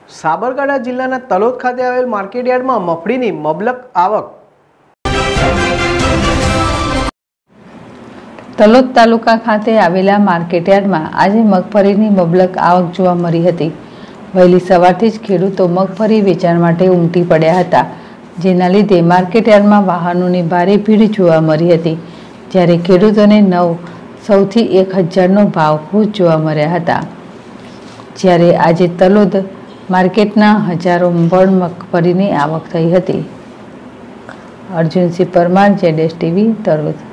સાબરકાંઠા જિલ્લાના તલોદ ખાતે આવેલ માર્કેટયાર્ડમાં મગફળીની મબલક આવક। તલોદ તાલુકા ખાતે આવેલા માર્કેટયાર્ડમાં આજે મગફળીની મબલક આવક જોવા મળી હતી। વહેલી સવારથી જ ખેડૂતો મગફળી વેચાણ માટે ઉમટી પડ્યા હતા, જેના લીધે માર્કેટયાર્ડમાં વાહનોની ભારે ભીડ જોવા મળી હતી। જ્યારે ખેડૂતોને 900 થી 1000નો ભાવ ખુશ જોવા મળ્યા હતા। જ્યારે આજે તલોદ માર્કેટના હજારો મણ મગફળીની આવક થઈ હતી। અર્જુનસિંહ પરમાર, ZSTV, તલોદ।